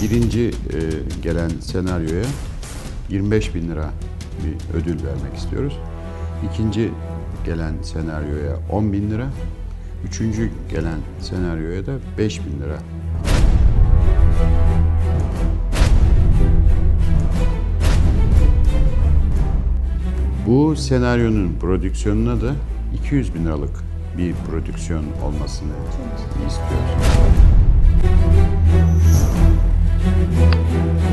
birinci gelen senaryoya 25.000 lira bir ödül vermek istiyoruz. İkinci gelen senaryoya 10.000 lira. Üçüncü gelen senaryoya da 5.000 lira. Bu senaryonun prodüksiyonuna da 200.000 liralık bir prodüksiyon olmasını istiyoruz.